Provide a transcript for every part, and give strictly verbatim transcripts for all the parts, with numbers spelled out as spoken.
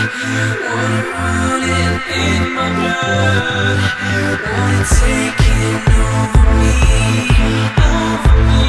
Water running in my blood, want it taking over me, over me.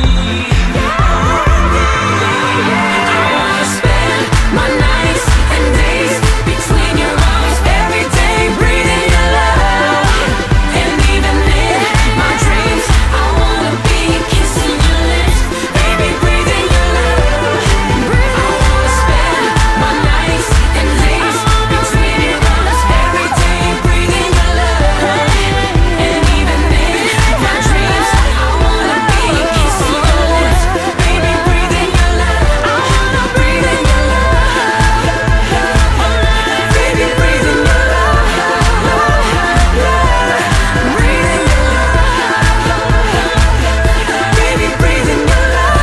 I wanna spend my nights and days between your arms, every day breathing your love. And even in my dreams, I wanna be kissing your lips, baby, breathing your love. I wanna spend my nights and days between your arms, every day breathing your love. And even in my dreams, I wanna be kissing your lips, baby, breathing your love. I wanna breathe in your love, baby, breathing your love, breathing your love, baby, breathing your love,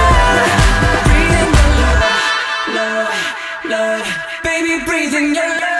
breathing your love, love, love, baby, breathing your love.